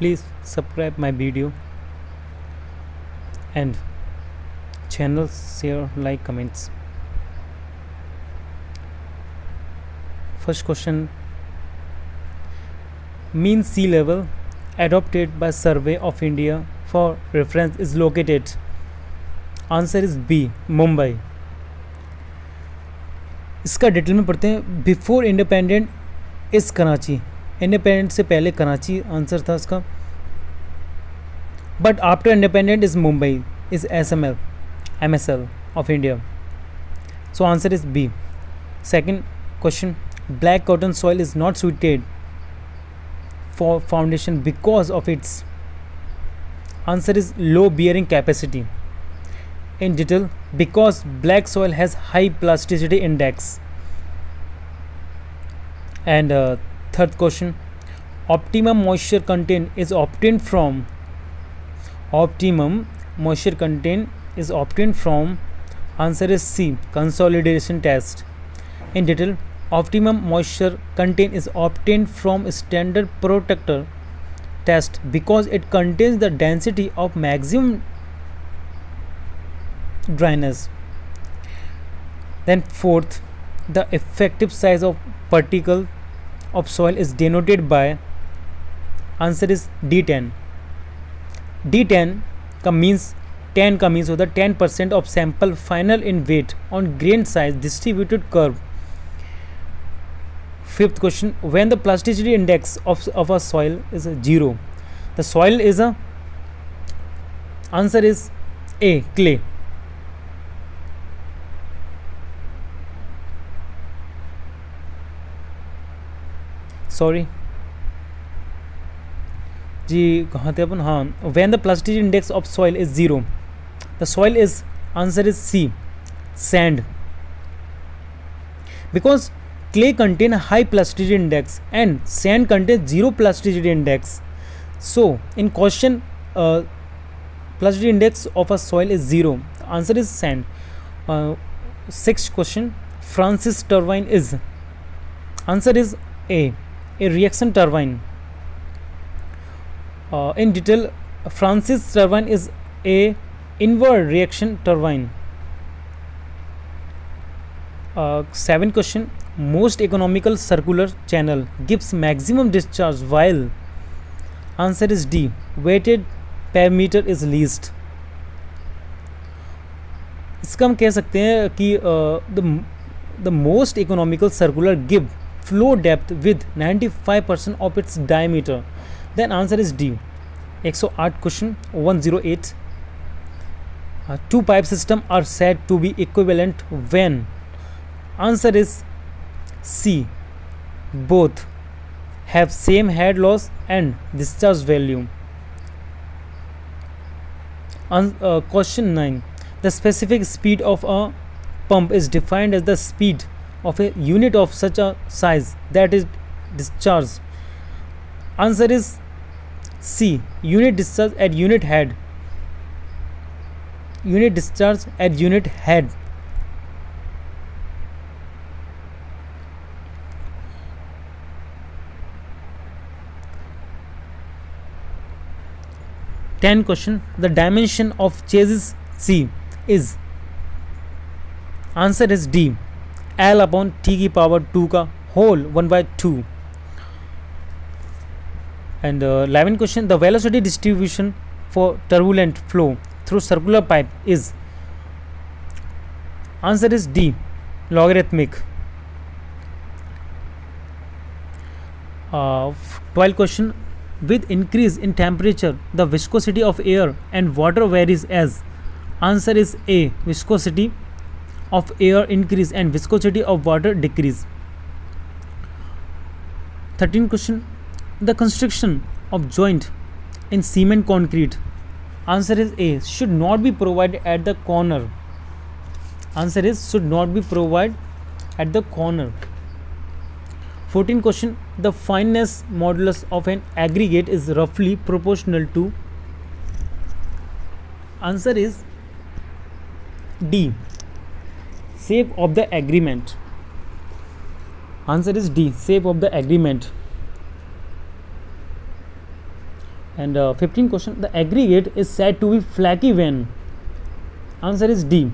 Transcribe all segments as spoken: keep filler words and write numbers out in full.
please subscribe my video and channel, share, like, comments. First question, mean sea level adopted by Survey of India for reference is located. Answer is B, Mumbai. इसका डिटेल में पढ़ते हैं. Before independent is Karachi. Independent से पहले Karachi answer था इसका. But after independent is Mumbai is S M L M S L of India. So answer is B. Second question, black cotton soil is not suited for foundation because of its. Answer is low bearing capacity. In detail, because black soil has high plasticity index. And uh, third question, optimum moisture content is obtained from. Optimum moisture content is obtained from. Answer is C, consolidation test. In detail, optimum moisture content is obtained from standard protector test because it contains the density of maximum dryness. Then fourth, the effective size of particle of soil is denoted by. Answer is D ten. D ten का means ten का means होता है ten percent of sample final in weight on grain size distributed curve. Fifth question, when the plasticity index of, of a soil is a zero, the soil is a. Answer is A, clay. Sorry जी, कहाँ थे अपन. हाँ, when the plasticity index of soil is zero, the soil is. Answer is C, sand. Because clay contain high plasticity index and sand contain zero plasticity index. So in question plasticity index of a soil is zero. Answer is sand. Six question, Francis turbine is. Answer is A, a reaction turbine. Uh, in detail, Francis turbine is a inward reaction turbine. Uh, seven question, most economical circular channel gives maximum discharge while. Answer is D, weighted per meter is least. इसका हम कह सकते हैं कि the the most economical circular give flow depth with ninety-five percent of its diameter. Then answer is D. one oh eight question, one oh eight. Uh, two pipe system are said to be equivalent when. Answer is C, both have same head loss and discharge value. An uh, question nine, the specific speed of a pump is defined as the speed of a unit of such a size that is discharged. Answer is C, unit discharge at unit head. Unit discharge at unit head. Ten question, the dimension of chassis C is. Answer is D, L upon T की power two का whole one by two. And eleven question, the velocity distribution for turbulent flow through circular pipe is. Answer is D, logarithmic. Twelve question, with increase in temperature the viscosity of air and water varies as. Answer is A, viscosity of air increase and viscosity of water decrease. thirteen question, the construction of joint in cement concrete. Answer is A, should not be provided at the corner. Answer is should not be provided at the corner. fourteen question, the fineness modulus of an aggregate is roughly proportional to. Answer is D, shape of the agreement. Answer is D, shape of the agreement. And uh, fifteenth question, the aggregate is said to be flaky when? Answer is D.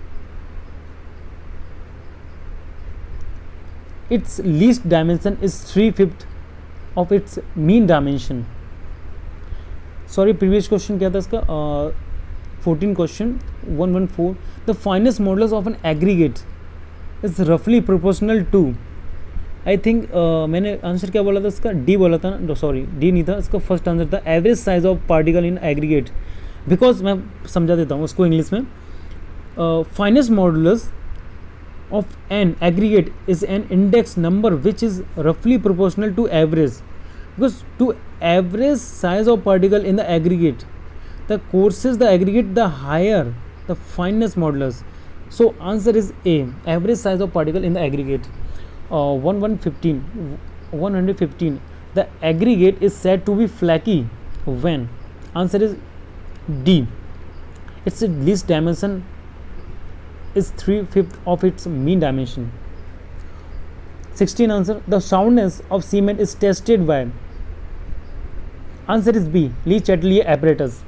Its least dimension is three fifth of its mean dimension. Sorry, previous question क्या था इसका? fourteen question one one four. The finest modulus of an aggregate is roughly proportional to. I think uh, मैंने answer क्या बोला था इसका? D बोला था ना, सॉरी डी नहीं था, इसका फर्स्ट आंसर था average size of particle in aggregate. Because मैं समझा देता हूँ उसको इंग्लिश में. Finest modulus of an aggregate is an index number which is रफली proportional to average. Because to average size of particle in the aggregate the coarser the aggregate the higher the fineness modulus. So answer is A, average size of particle in the aggregate. uh, one hundred fifteen, the aggregate is said to be flaky when? Answer is D, its least dimension is three fifth of its mean dimension. sixteen answer, the soundness of cement is tested by? Answer is B, Le Chatelier apparatus.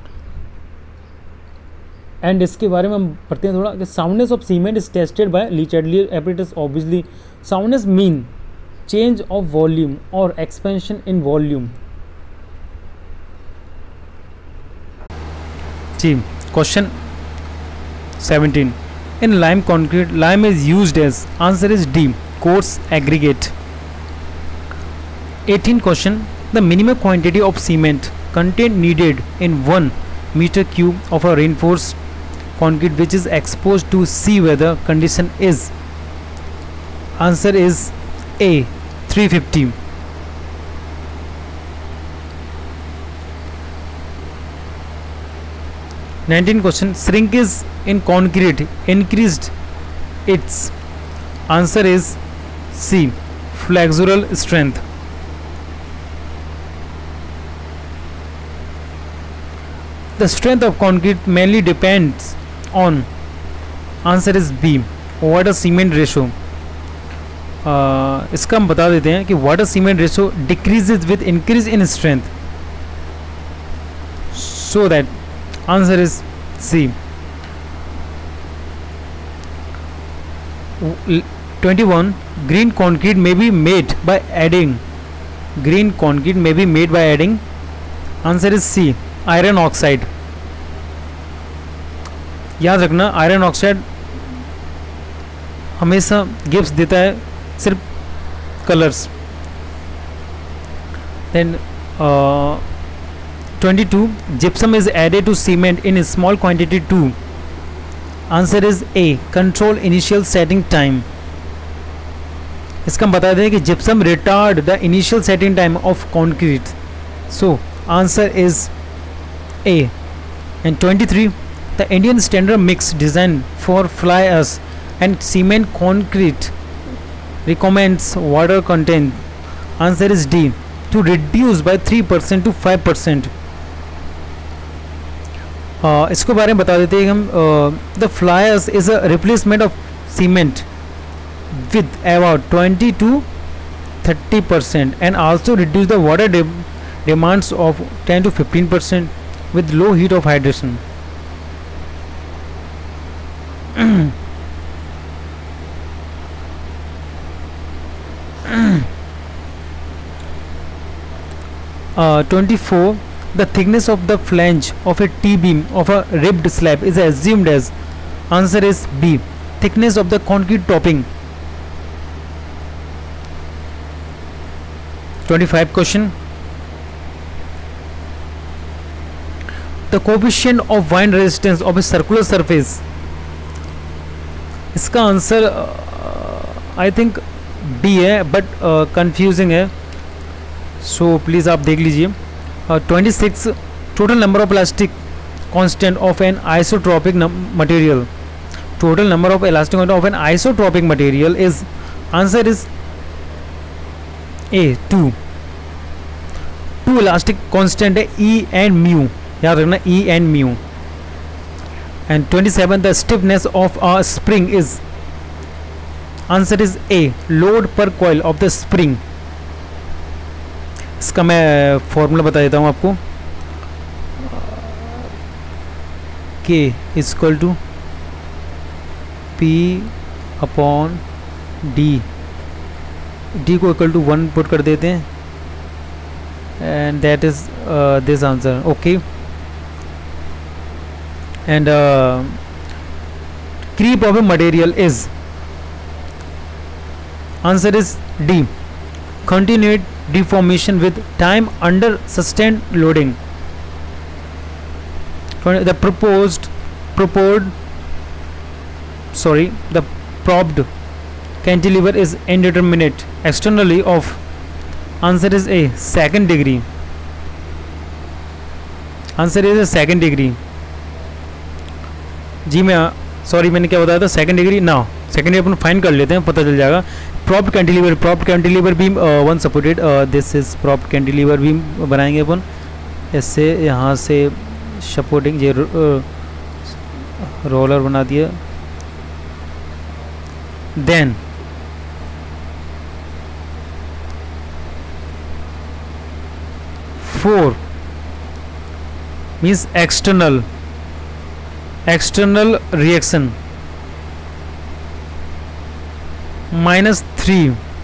And इसके बारे में हम पढ़ते हैं थोड़ा कि soundness of cement is tested by Le Chatelier apparatus. Obviously soundness mean change of volume और expansion in volume. जी question seventeen, in lime concrete lime is used as? Answer is D, coarse aggregate. Eighteen question, the minimum quantity of cement content needed in one meter cube of a reinforced concrete which is exposed to sea weather condition is? Answer is A, three fifty. nineteen question, shrinkage in concrete increased its? Answer is C, flexural strength. The strength of concrete mainly depends on? Answer is B, water cement ratio. uh, इसका हम बता देते हैं कि water cement ratio decreases with increase in strength, so that answer is C. twenty-one, green concrete may be made by adding? Green concrete may be made by adding? Answer is C, iron oxide. याद रखना iron oxide हमेशा gives देता है सिर्फ colours. Then twenty two, gypsum is added to cement in small quantity to? Answer is A, control initial setting time. इसका हम बता दें कि gypsum retard the initial setting time of concrete. So answer is A. And twenty-three, the Indian standard mix designed for fly ash and cement concrete recommends water content. Answer is D, to reduce by three percent to five percent. uh, इसको बारे में बता देते हैं हम. The fly ash is a replacement of cement with about twenty to thirty percent and also reduce the water de demands of ten to fifteen percent with low heat of hydration. uh, twenty-four, the thickness of the flange of a T-beam of a ribbed slab is assumed as? Answer is B, thickness of the concrete topping. twenty-five question, the coefficient of wind resistance of a circular surface? इसका आंसर I think D है, but confusing है, so please आप देख लीजिए. Twenty six, total number of elastic constant of an isotropic material? Total number of elastic constant of an isotropic material is? Answer is A, two. Two elastic constant है E and mu, याद रखना E and mu. And twenty seven, the stiffness of a spring is? Answer is A, load पर coil of the spring. इसका मैं formula बता देता हूँ आपको. K is equal to P upon D. D को इक्वल टू वन पुट कर देते हैं and that is uh, this answer. Okay, and uh, creep of a material is, answer is D, continued deformation with time under sustained loading. The proposed proposed sorry the propped cantilever is indeterminate externally of, answer is A, second degree. Answer is second degree. जी मैं sorry मैंने क्या बताया था, second degree ना, second degree अपन fine कर लेते हैं, पता चल जाएगा. Propped cantilever, propped cantilever beam one supported, this is propped cantilever beam बनाएंगे अपन ऐसे, यहाँ से सपोर्टिंग ये रोलर बना दिया. Then four means external external reaction, minus three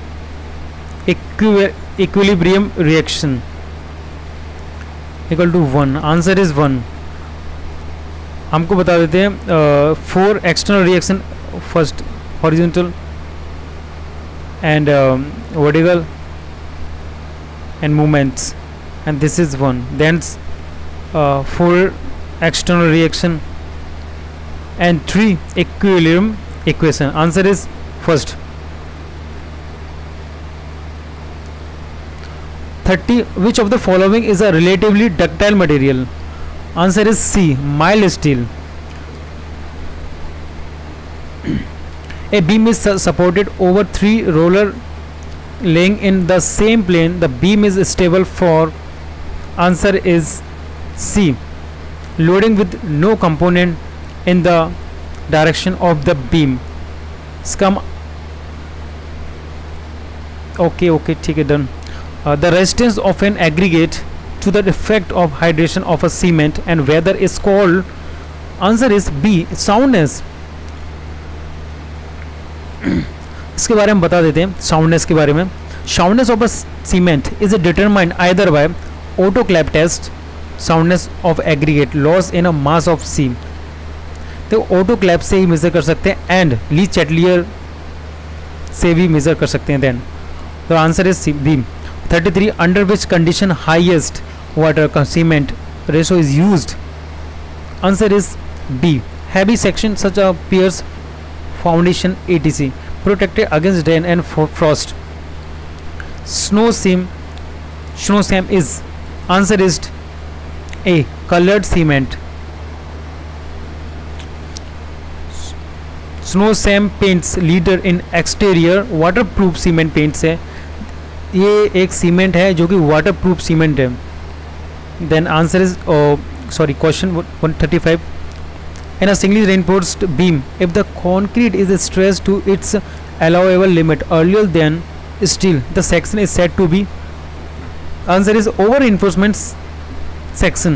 equi equilibrium reaction equal to one. Answer is one. हमको बता देते हैं four external reaction, first horizontal and vertical and movements, and this is one. Then uh, four external reaction and three equilibrium equation. Answer is first. thirty. Which of the following is a relatively ductile material? Answer is C, mild steel. A beam is su supported over three roller laying in the same plane. The beam is stable for, answer is C, loading with no component in the direction of the beam. Scum. Okay, okay, ठीक है, done. Uh, the resistance of an aggregate to the effect of hydration of a cement and weather is called, answer is B, soundness. इसके बारे में बता देते हैं, soundness के बारे में. Soundness of a cement is determined either by autoclave test, soundness of aggregate, loss in a mass of C. तो autoclave से ही मेजर कर सकते हैं एंड ली चैटलियर से भी मेजर कर सकते हैं. देन तो answer is B. Thirty three. Under which condition highest water cement ratio is used? Answer is B. Heavy section such a piers foundation etc, protected against rain and frost. Snowcem snowcem is, answer is A, colored cement. Snow Sam paints leader in exterior waterproof cement paints है. ये एक cement है जो कि waterproof cement है. Then answer is sorry question one thirty five. In a singly reinforced beam, if the concrete is stressed to its allowable limit earlier than steel, the section is said to be, answer is over reinforcement section.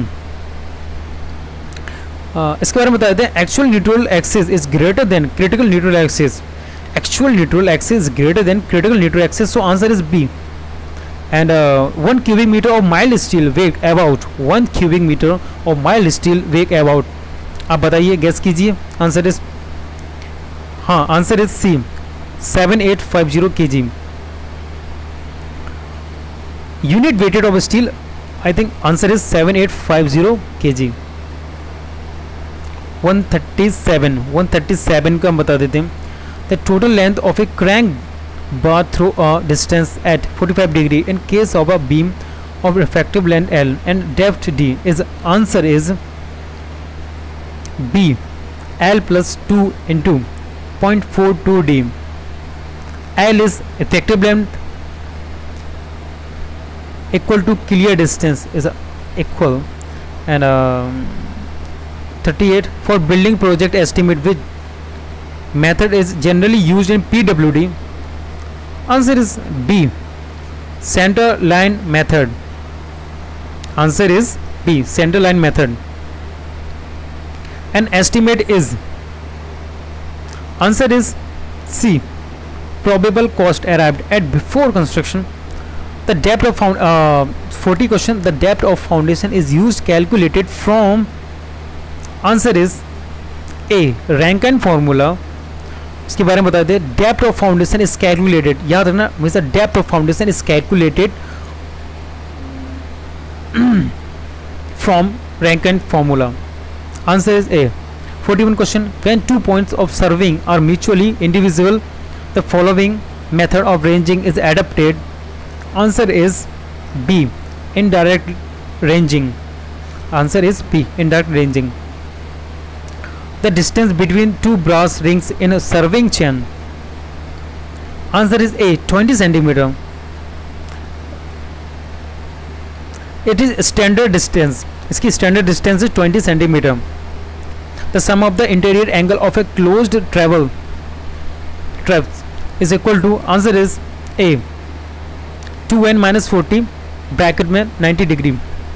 uh, इसके बारे में बता देते हैं. Actual neutral axis is greater than critical neutral axis. Actual neutral axis is greater than critical neutral axis, so answer is B. And one cubic metre of mild steel weight about, one cubic metre of mild steel weight about, आप बताइए, guess कीजिए. Answer is, हाँ answer is C, seven eight five zero K G. Unit weighted of steel, I think answer is seven eight five zero kg. One thirty seven. One thirty seven का हम बता देते हैं. The total length of a crank bar through a distance at forty-five degree in case of a beam of effective length L and depth D is, answer is B, L plus two into zero point four two D. L is effective length equal to clear distance is equal. And um, thirty-eight. For building project estimate which method is generally used in P W D? Answer is B, center line method. Answer is B, center line method. An estimate is. Answer is C, probable cost arrived at before construction. The depth of found uh, forty question, the depth of foundation is used calculated from. Answer is A, Rankine formula. इसके बारे में बता दें. Depth of foundation is calculated, याद रखना हमेशा, depth of foundation is calculated from Rankine formula. Answer is A. forty-one question, when two points of serving are mutually indivisible, the following method of ranging is adopted. Answer is B, indirect ranging. Answer is B, indirect ranging. The distance between two brass rings in a serving chain. Answer is A, twenty centimeter. It is standard distance. इसकी standard distance is twenty centimeter. The sum of the interior angle of a closed travel traps is equal to. Answer is A, two n minus forty bracket में ninety degree.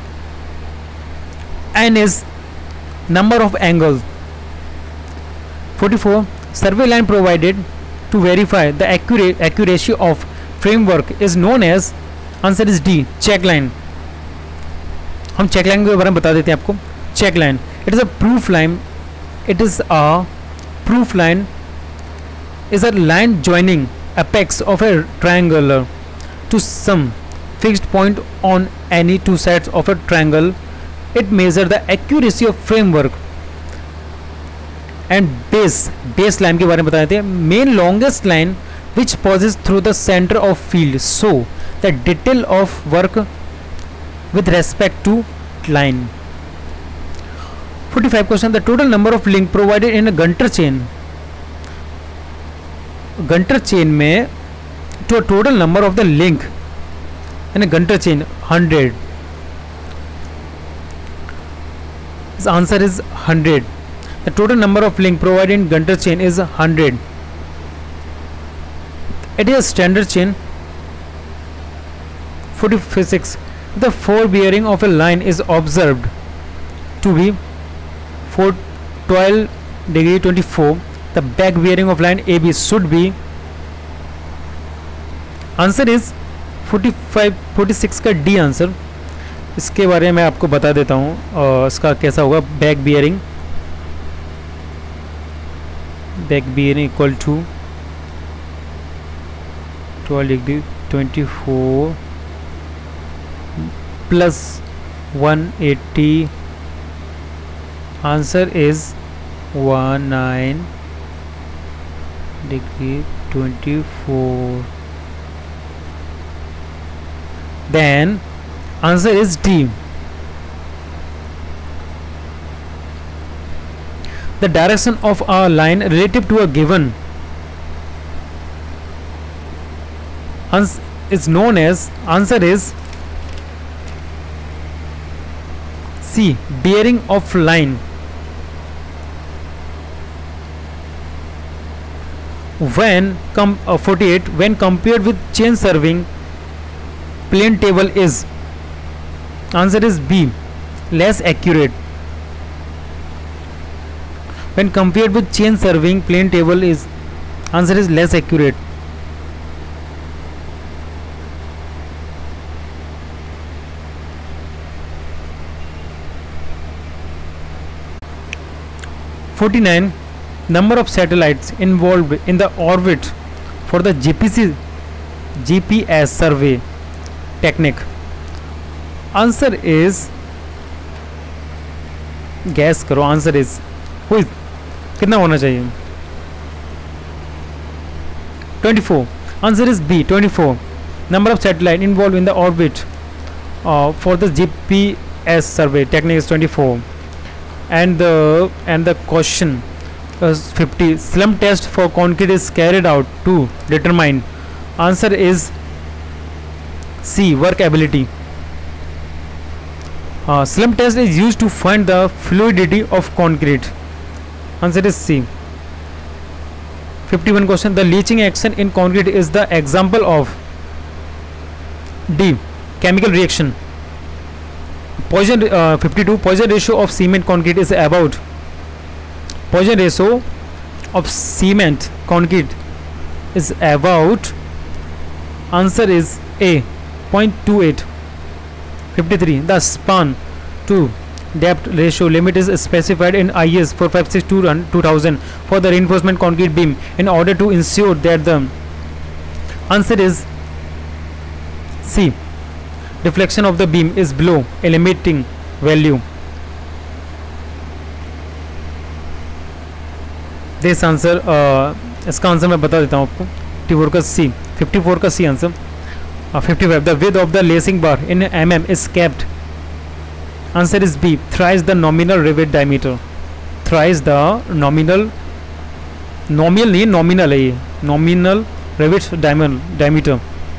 N is number of angles. forty-four. Survey line provided to verify the accurate accuracy of framework is known as. Answer is D, check line. हम check line के बारे में बता देते हैं आपको. Check line, it is a proof line. It is a proof line is a line joining apex of a triangle to some fixed point on any two sides of a triangle. It measures the accuracy of framework. And base, base line के बारे में बता देते हैं. Main longest line which passes through the center of field, so the detail of work with respect to line. forty-five question, the total number of link provided in a Gunter chain. Gunter chain में to a total number of the link in a Gunter chain one hundred. His answer is one hundred. The total number of link provided in Gunter chain is one hundred. It is a standard chain. forty-six. The forebearing of a line is observed to be four twelve degree twenty-four. The back bearing of line A B should be. Answer is forty-five forty-six का D answer. इसके बारे में आपको बता देता हूँ और इसका कैसा होगा. Back bearing, back bearing equal to twelve degree twenty-four plus one eighty. Answer is nineteen degree twenty-four. Then answer is D. The direction of a line relative to a given ans is known as. Answer is C, bearing of line. When com uh, forty-eight, when compared with chain serving plane table is. Answer is B, less accurate. When compared with chain serving plane table is. Answer is less accurate. forty-nine. Number of satellites involved in the orbit for the G P C G P S survey technique. Answer is, guess करो. Answer is हुई कितना होना चाहिए. twenty-four. Answer is B, twenty-four. Number of satellite involved in the orbit uh, for the G P S survey technique is twenty-four. And the and the question is fifty. Slump test for concrete is carried out to determine. Answer is C, workability. Uh, slump test is used to find the fluidity of concrete. Answer is C. fifty-one question. The leaching action in concrete is the example of. D. Chemical reaction. Poison uh, fifty-two. Poison ratio of cement concrete is about. Poison ratio of cement concrete is about. Answer is A. zero point two eight. fifty-three. The span to depth ratio limit is specified in I S four five six two thousand for the reinforcement concrete beam in order to ensure that the answer is C. Deflection of the beam is below a limiting value. This answer uh, इसका answer मैं बता देता हूँ आपको. Fifty four का C. Fifty four का C answer. uh, fifty-five. The width of the lacing bar in mm is kept. Answer is B. Thrice the nominal rivet diameter. Thrice the nominal nominal नहीं nominal है ये nominal rivet diameter.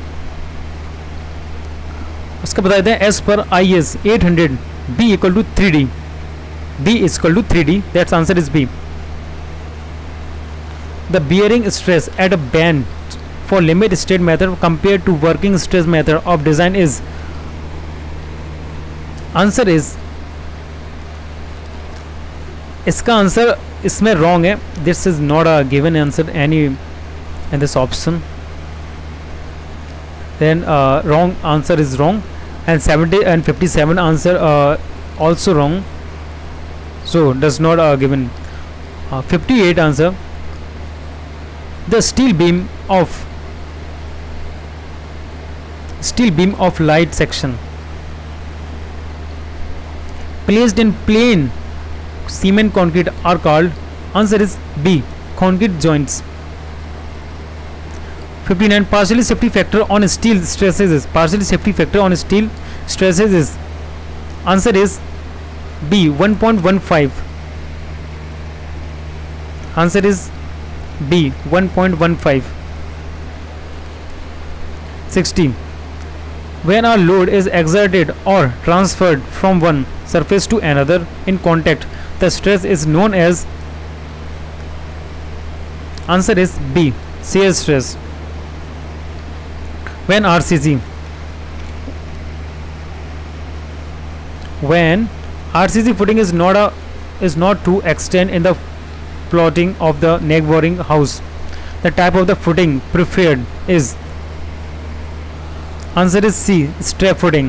उसका बता देते हैं. As per I S eight hundred B equal to three D. B is equal to three D. That's answer is B. The bearing stress at a bend for limit state method compared to working stress method of design is. Answer is इसका answer इसमें wrong है. This is not a given answer any in this option. Then wrong answer is wrong and seventy and fifty seven answer also wrong. So does not given. Fifty eight answer. The steel beam of steel beam of light section placed in plain cement concrete are called. Answer is B. Concrete joints. fifty-nine. Partially safety factor on steel stresses is. Partially safety factor on steel stresses is. Answer is B. one point one five. Answer is B. one point one five. sixty. When a load is exerted or transferred from one surface to another in contact, the stress is known as. Answer is B. Shear stress. When R C C when R C C footing is not a is not to extend in the plotting of the neighboring house, the type of the footing preferred is. Answer is C. Strap footing.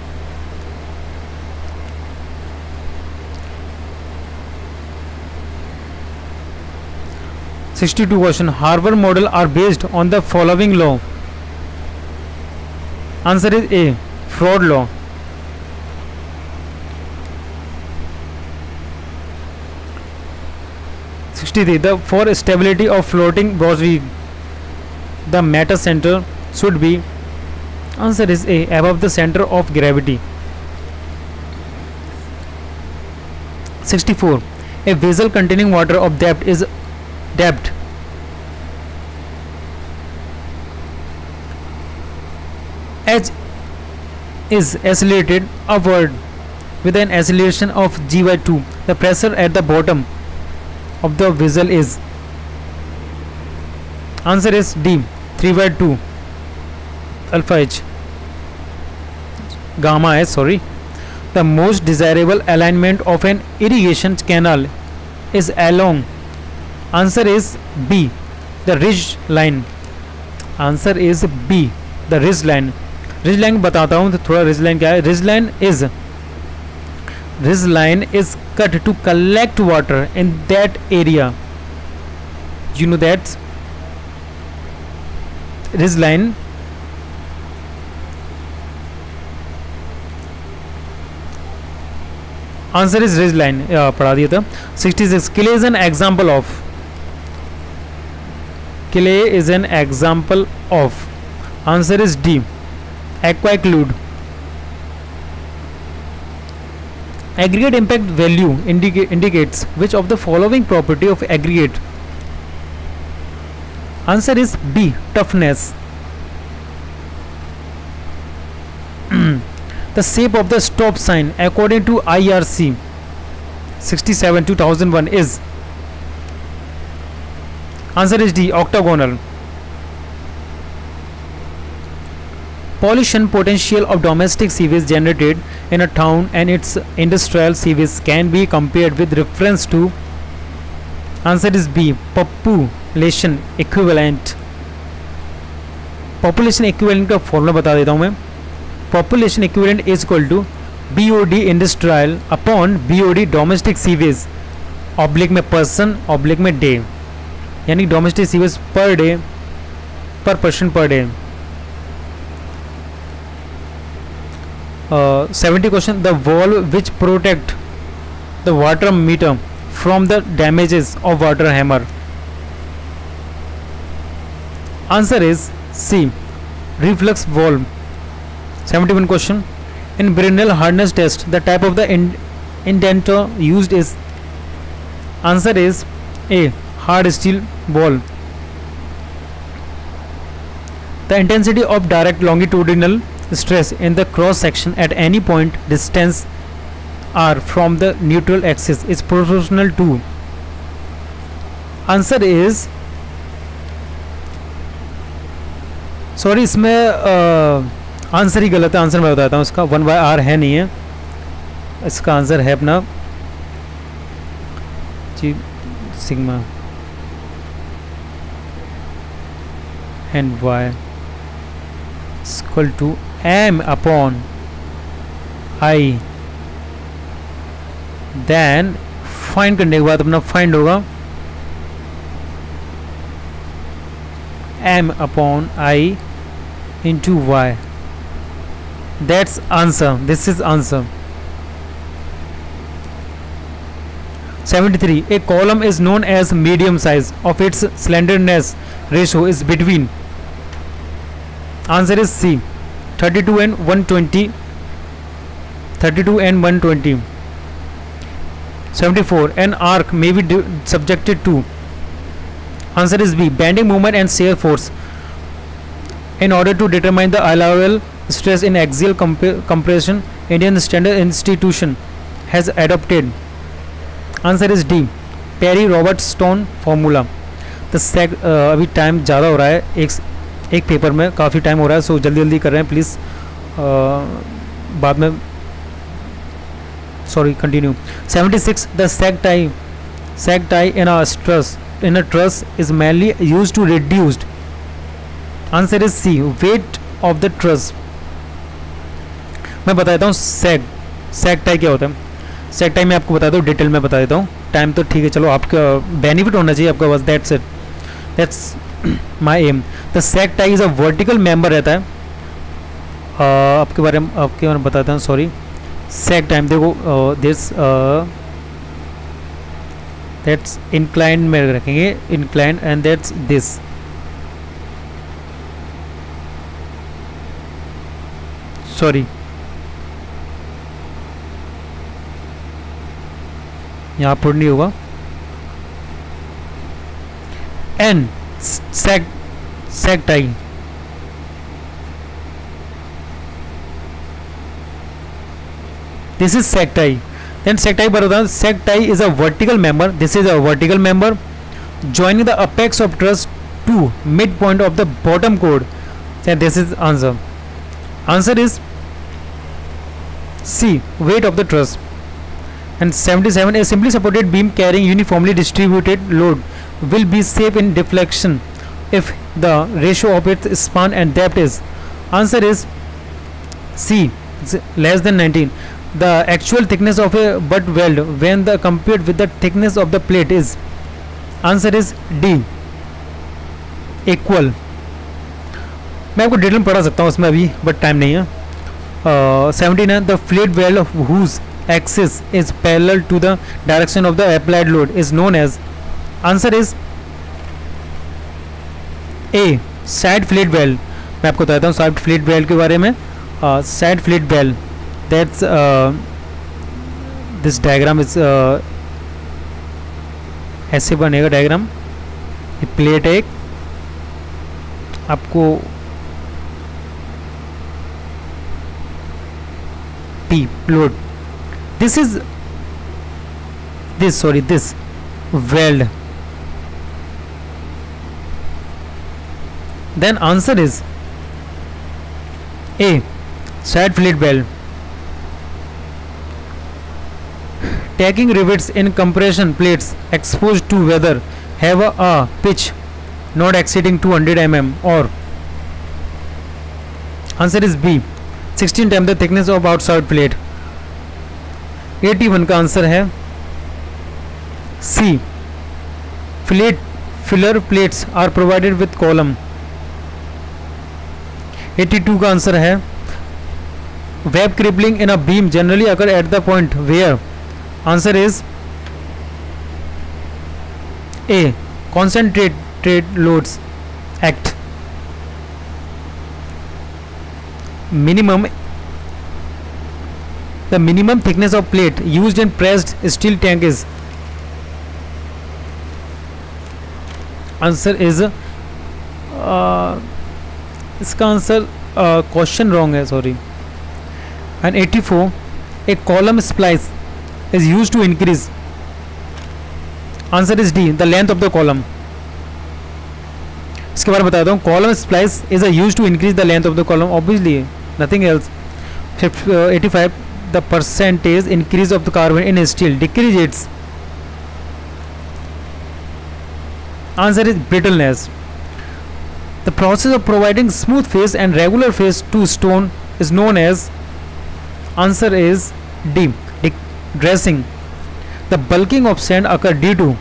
sixty-two question. Harvard model are based on the following law. Answer is A. Fraud law. sixty-three. The for stability of floating body, the matter center should be. Answer is A. Above the center of gravity. sixty-four. A vessel containing water of depth is depth H is accelerated upward with an acceleration of g by two. The pressure at the bottom of the vessel is. Answer is D. three by two alpha H. Gamma है sorry. The most desirable alignment of an irrigation canal is along. Answer is B. The ridge line. Answer is B. The ridge line. Ridge line बताता हूँ तो थोड़ा ridge line क्या है. Ridge line is ridge line is cut to collect water in that area. You know that ridge line. Answer is ridge line. पढ़ा दिया था. sixty-six. Clay is an example of. Clay is an example of. Answer is D. Aquaclude. Aggregate impact value indica indicates which of the following property of aggregate. Answer is B. Toughness. The shape of the stop sign according to I R C sixty-seven two thousand one is. Answer is D. Octagonal. Pollution potential of domestic sewage generated in a town and its industrial sewage can be compared with reference to. Answer is B, population equivalent. Population equivalent का formula बता देता हूँ मैं. Population equivalent is equal to B O D industrial upon B O D domestic sewage oblique में person oblique में day, यानी domestic sewage per day per person per day. Seventy question, the valve which protect the water meter from the damages of water hammer. Answer is C, reflux valve. Seventy one question, in Brinell hardness test the type of the indenter used is. Answer is A, hard steel ball. The intensity of direct longitudinal stress in the cross section at any point distance r from the neutral axis is proportional to. Answer is, sorry इसमें answer ही गलत है. Answer मैं बताता हूँ इसका. One by are है नहीं है, इसका आंसर है अपना sigma and Y equal to M upon I. Then find करने के बाद अपना फाइंड होगा M upon I into Y. That's answer. This is answer. seventy-three. A column is known as medium size of its slenderness ratio is between. Answer is C, thirty-two and one twenty. thirty-two and one twenty. seventy-four. An arc may be subjected to. Answer is B, bending moment and shear force. In order to determine the allowable stress in axial comp compression, Indian Standard Institution has adopted. Answer is D, Perry Robertson formula. तो सेक अभी time ज़्यादा हो रहा है, एक एक paper में काफ़ी टाइम हो रहा है, सो जल्दी जल्दी कर रहे हैं प्लीज़. बाद में sorry continue. Seventy six. The sag tie sag tie in a truss in a truss is mainly use to reduced. Answer is C, weight of the truss. मैं बता देता हूँ सेक सेक टाई क्या होता है. सेक टाइम मैं आपको बता दूँ, डिटेल में बता देता हूँ. टाइम तो ठीक है, चलो आपका बेनिफिट होना चाहिए आपका बस. That's it, that's my M. The sag tie is a vertical member रहता है. uh, आपके बारे में आपके बारे में बताता हूँ. सॉरी, सेक टाइम देखो, दिस दैट्स इंक्लाइन में रखेंगे, incline and that's this. Sorry, यहाँ पुट नहीं होगा. An sag sag tie. This is sag tie. Then sag tie पर होता है, sag tie is a vertical member. This is a vertical member joining the apex of truss to midpoint of the bottom chord. And this is answer. Answer is C, weight of the truss. And seventy-seven, a simply supported beam carrying uniformly distributed load will be safe in deflection if the ratio of its span and depth is. Answer is C, less than nineteen. The actual thickness of a butt weld when the compared with the thickness of the plate is. Answer is D, equal. मैं आपको detail में पढ़ा सकता हूँ उसमें अभी, but time नहीं है. Seventeen, the fillet weld whose axis is parallel to the direction of the applied load is known as. Answer is A, side fleet weld. मैं आपको बताता हूँ साइड फ्लीट वेल्ड के बारे में. Side fillet weld, that's this diagram is ऐसे बनेगा diagram. ये प्लेट है एक, आपको P load. This is this sorry this weld. Then answer is A. Side fleet belt. Tacking rivets in compression plates exposed to weather have a, a pitch not exceeding two hundred millimeters, or answer is B. sixteen times the thickness of outside plate. eighty-one का answer है C. Plate filler plates are provided with column. eighty-two का answer है web crippling in a beam generally occur at the point where. Answer is A. Concentrated loads act. Minimum the minimum thickness of plate used in pressed steel tank is. Answer is uh, इसका answer question wrong है, sorry. And eighty-four, a column splice is used to increase. Answer is D. the length of the column. इसके बारे में बताता हूँ. column splice is a used to increase the length of the column, obviously nothing else. eighty-five, the percentage increase of the carbon in steel decreases. Answer is brittleness. The process of providing smooth face and regular face to stone is known as. Answer is D. Dressing. The bulking of sand occur due to.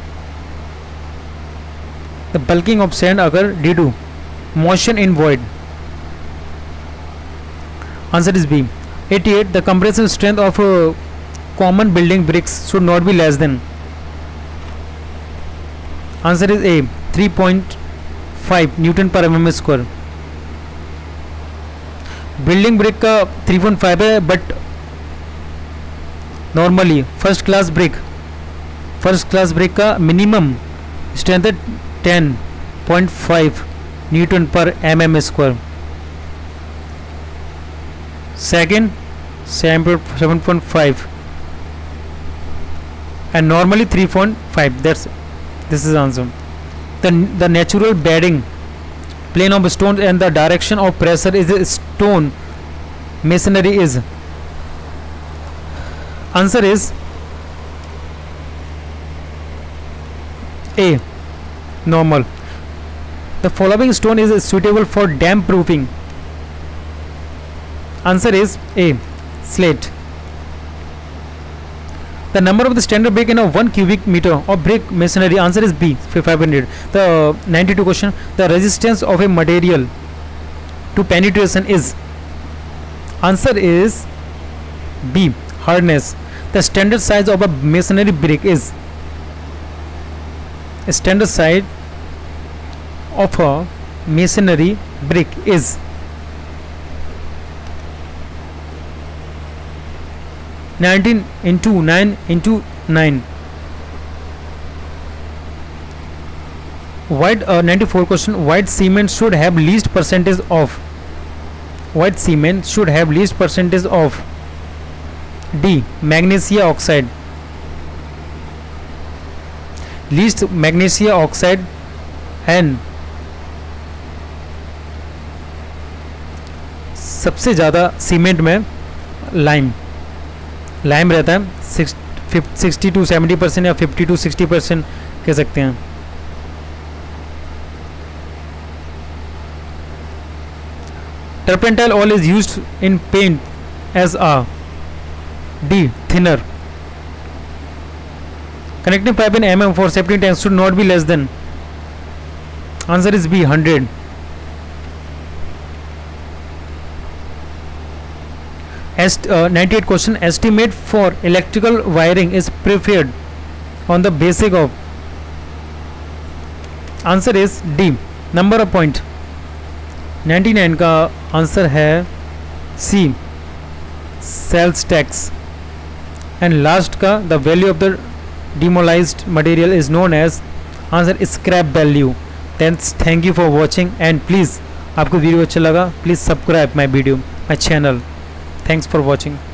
The bulking of sand occur due to motion in void. Answer is B. eighty-eight. The compressive strength of uh, common building bricks should not be less than. Answer is A. three point five newton per M M square. Building brick का three point five है, but normally first class brick first class brick का minimum strength है ten point five newton per M M square. Second seven point five and normally three point five. That's this is answer. The, the natural bedding plane of stone and the direction of pressure is a stone masonry is. Answer is A. Normal. The following stone is suitable for damp proofing. Answer is A. Slate. The number of the standard brick in a one cubic meter of brick masonry. Answer is B. five hundred. The ninety-two question. The resistance of a material to penetration is. Answer is B. Hardness. The standard size of a masonry brick is. Standard size of a masonry brick is. nineteen into nine into nine. White uh, ninety-four question. White cement should have least percentage of. White cement should have least percentage of. D. Magnesia oxide. Least magnesia oxide and सबसे ज़्यादा cement में lime lime रहता है sixty to seventy percent या fifty to sixty percent कह सकते हैं. Turpentine oil is used in paint as a. D. Thinner. Connecting pipe in M M for safety tank should not be less than. Answer is B. Hundred. Uh, ninety-eight question. Estimate for electrical wiring is preferred on the basis of. Answer is D. Number of point. ninety-nine का answer है C. Sales tax. And last का the value of the demolished material is known as. Answer is scrap value. Thanks. Thank you for watching and please आपको video अच्छा लगा please subscribe my video my channel. Thanks for watching.